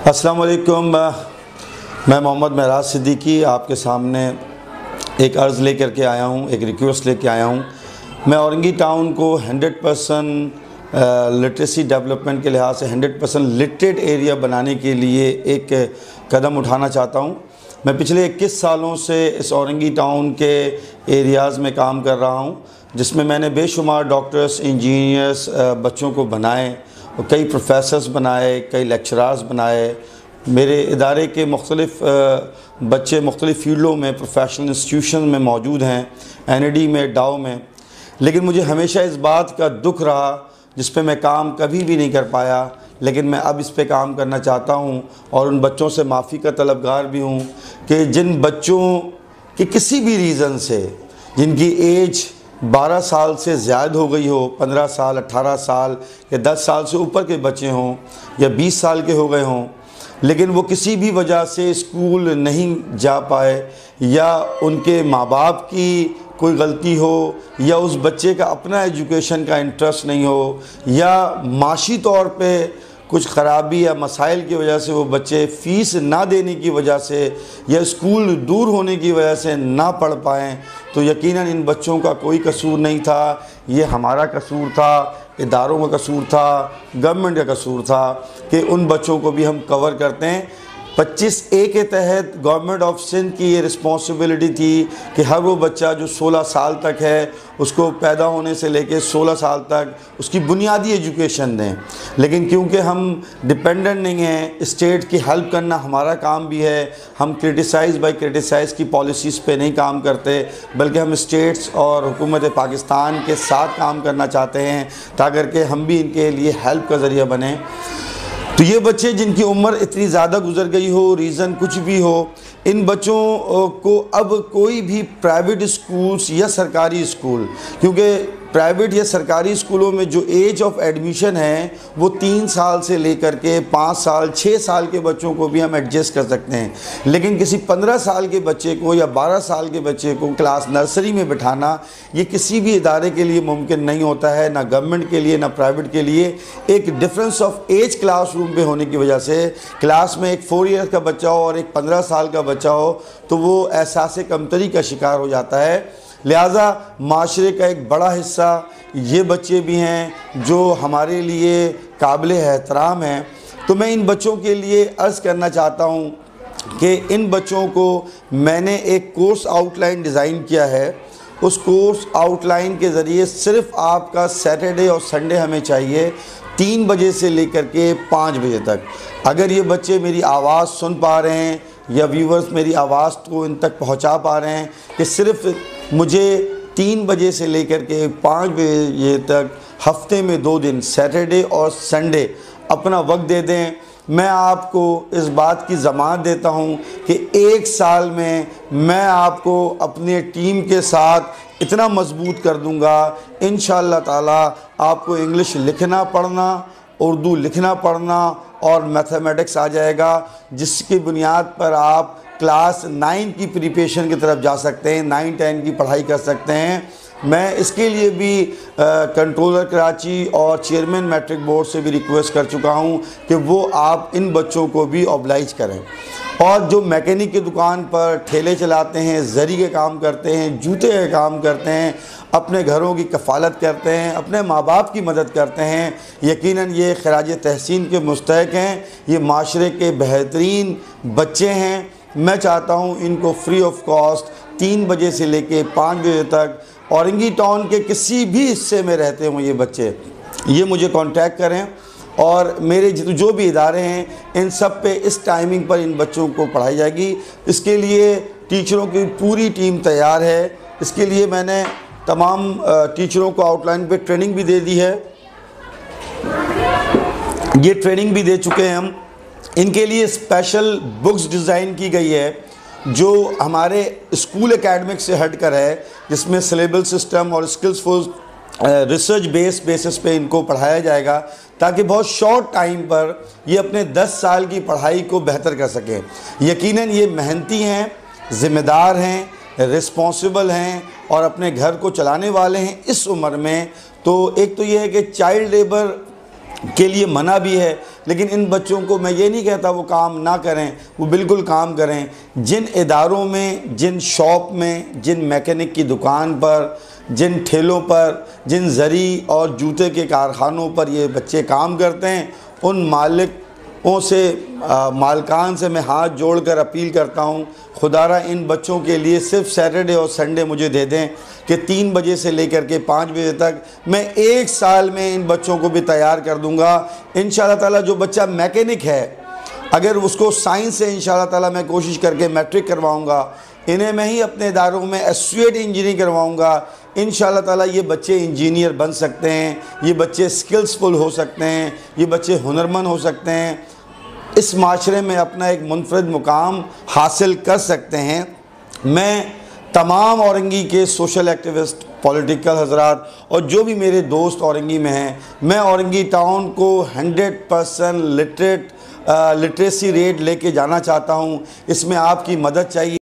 अस्सलाम वालेकुम। मैं मोहम्मद महराज सिद्दीकी आपके सामने एक अर्ज़ लेकर के आया हूँ, एक रिक्वेस्ट लेके आया हूँ। मैं औरंगी टाउन को 100% लिटरेसी डेवलपमेंट के लिहाज से 100% लिटरेट एरिया बनाने के लिए एक कदम उठाना चाहता हूँ। मैं पिछले 21 सालों से इस औरंगी टाउन के एरियाज़ में काम कर रहा हूँ, जिसमें मैंने बेशुमार डॉक्टर्स, इंजीनियर्स बच्चों को बनाए और कई प्रोफेसर्स बनाए, कई लेक्चरार्स बनाए। मेरे इदारे के मुख्तलिफ़ बच्चे मुख्तलिफ़ फ़ील्डों में प्रोफेशनल इंस्टीट्यूशन में मौजूद हैं, NAD में, डाओ में। लेकिन मुझे हमेशा इस बात का दुख रहा जिस पे मैं काम कभी भी नहीं कर पाया, लेकिन मैं अब इस पे काम करना चाहता हूँ और उन बच्चों से माफ़ी का तलबगार भी हूँ कि जिन बच्चों की किसी भी रीज़न से, जिनकी एज 12 साल से ज़्यादा हो गई हो, 15 साल, 18 साल या 10 साल से ऊपर के बच्चे हों या 20 साल के हो गए हों, लेकिन वो किसी भी वजह से स्कूल नहीं जा पाए, या उनके माँ बाप की कोई गलती हो, या उस बच्चे का अपना एजुकेशन का इंटरेस्ट नहीं हो, या माशी तौर पे कुछ ख़राबी या मसाइल की वजह से वो बच्चे फ़ीस ना देने की वजह से या स्कूल दूर होने की वजह से ना पढ़ पाएँ, तो यकीनन इन बच्चों का कोई कसूर नहीं था। ये हमारा कसूर था, इदारों का कसूर था, गवर्नमेंट का कसूर था कि उन बच्चों को भी हम कवर करते हैं। 25A के तहत गवर्नमेंट ऑफ सिंध की ये रिस्पॉन्सिबिलिटी थी कि हर वो बच्चा जो 16 साल तक है उसको पैदा होने से लेकर 16 साल तक उसकी बुनियादी एजुकेशन दें। लेकिन क्योंकि हम डिपेंडेंट नहीं हैं, स्टेट की हेल्प करना हमारा काम भी है। हम क्रिटिसाइज़ की पॉलिसीज़ पे नहीं काम करते, बल्कि हम स्टेट्स और हुकूमत पाकिस्तान के साथ काम करना चाहते हैं ताकि हम भी इनके लिए हेल्प का ज़रिया बने। तो ये बच्चे जिनकी उम्र इतनी ज़्यादा गुजर गई हो, रीज़न कुछ भी हो, इन बच्चों को अब कोई भी प्राइवेट स्कूल्स या सरकारी स्कूल, क्योंकि प्राइवेट या सरकारी स्कूलों में जो एज ऑफ एडमिशन है वो 3 साल से लेकर के 5 साल, 6 साल के बच्चों को भी हम एडजस्ट कर सकते हैं, लेकिन किसी 15 साल के बच्चे को या 12 साल के बच्चे को क्लास नर्सरी में बिठाना ये किसी भी इदारे के लिए मुमकिन नहीं होता है, ना गवर्नमेंट के लिए ना प्राइवेट के लिए। एक डिफरेंस ऑफ एज क्लासरूम पे होने की वजह से क्लास में एक 4 ईयर का बच्चा हो और एक 15 साल का बच्चा हो तो वो एहसास कमतरी का शिकार हो जाता है। लिहाजा माशरे का एक बड़ा हिस्सा ये बच्चे भी हैं जो हमारे लिए काबिल एहतराम हैं। तो मैं इन बच्चों के लिए अर्ज़ करना चाहता हूँ कि इन बच्चों को मैंने एक कोर्स आउटलाइन डिज़ाइन किया है। उस कोर्स आउटलाइन के ज़रिए सिर्फ़ आपका सैटरडे और संडे हमें चाहिए 3 बजे से लेकर के 5 बजे तक। अगर ये बच्चे मेरी आवाज़ सुन पा रहे हैं या व्यूवर्स मेरी आवाज़ को इन तक पहुंचा पा रहे हैं कि सिर्फ़ मुझे 3 बजे से लेकर के 5 बजे तक हफ्ते में 2 दिन सैटरडे और संडे अपना वक्त दे दें, मैं आपको इस बात की ज़मानत देता हूं कि 1 साल में मैं आपको अपने टीम के साथ इतना मजबूत कर दूंगा, इंशाअल्लाह ताला आपको इंग्लिश लिखना पढ़ना, उर्दू लिखना पढ़ना और मैथमेटिक्स आ जाएगा, जिसकी बुनियाद पर आप क्लास 9 की प्रिपरेशन की तरफ जा सकते हैं, 9-10 की पढ़ाई कर सकते हैं। मैं इसके लिए भी कंट्रोलर कराची और चेयरमैन मैट्रिक बोर्ड से भी रिक्वेस्ट कर चुका हूं कि वो आप इन बच्चों को भी ऑब्लाइज करें। और जो मैकेनिक की दुकान पर ठेले चलाते हैं, जरी के काम करते हैं, जूते के काम करते हैं, अपने घरों की कफ़ालत करते हैं, अपने माँ बाप की मदद करते हैं, यकीनन ये खराज तहसीन के मुस्तहक़ हैं। ये माशरे के बेहतरीन बच्चे हैं। मैं चाहता हूँ इनको फ्री ऑफ कॉस्ट 3 बजे से लेके 5 बजे तक औरंगी टाउन के किसी भी हिस्से में रहते हों ये बच्चे, ये मुझे कांटेक्ट करें और मेरे जो भी इदारे हैं इन सब पे इस टाइमिंग पर इन बच्चों को पढ़ाई जाएगी। इसके लिए टीचरों की पूरी टीम तैयार है। इसके लिए मैंने तमाम टीचरों को आउटलाइन पे ट्रेनिंग भी दे दी है, ये ट्रेनिंग भी दे चुके हैं हम। इनके लिए स्पेशल बुक्स डिज़ाइन की गई है जो हमारे स्कूल एकेडमिक से हटकर है, जिसमें सिलेबल सिस्टम और स्किल्स फॉर रिसर्च बेसिस पे इनको पढ़ाया जाएगा ताकि बहुत शॉर्ट टाइम पर ये अपने 10 साल की पढ़ाई को बेहतर कर सकें। यकीनन ये मेहनती हैं, ज़िम्मेदार हैं, रिस्पॉन्सिबल हैं और अपने घर को चलाने वाले हैं इस उम्र में। तो एक तो ये है कि चाइल्ड लेबर के लिए मना भी है, लेकिन इन बच्चों को मैं ये नहीं कहता वो काम ना करें, वो बिल्कुल काम करें। जिन इदारों में, जिन शॉप में, जिन मैकेनिक की दुकान पर, जिन ठेलों पर, जिन ज़री और जूते के कारखानों पर ये बच्चे काम करते हैं, उन मालिकों से, मालकान से मैं हाथ जोड़कर अपील करता हूँ, खुदारा इन बच्चों के लिए सिर्फ सैटरडे और संडे मुझे दे दें कि 3 बजे से लेकर के 5 बजे तक मैं 1 साल में इन बच्चों को भी तैयार कर दूंगा। इंशाअल्लाह ताला जो बच्चा मैकेनिक है, अगर उसको साइंस से इंशाअल्लाह ताला मैं कोशिश करके मैट्रिक करवाऊंगा, इन्हें मैं ही अपने इदारों में एसोसिएट इंजीनियरिंग करवाऊंगा। इंशाअल्लाह ताला ये बच्चे इंजीनियर बन सकते हैं, ये बच्चे स्किल्सफुल हो सकते हैं, ये बच्चे हुनरमंद हो सकते हैं, इस माशरे में अपना एक मुनफरद मुकाम हासिल कर सकते हैं। मैं तमाम औरंगी के सोशल एक्टिविस्ट, पॉलिटिकल हजरात और जो भी मेरे दोस्त औरंगी में हैं, मैं औरंगी टाउन को 100% लिटरेसी रेट लेके जाना चाहता हूँ। इसमें आपकी मदद चाहिए।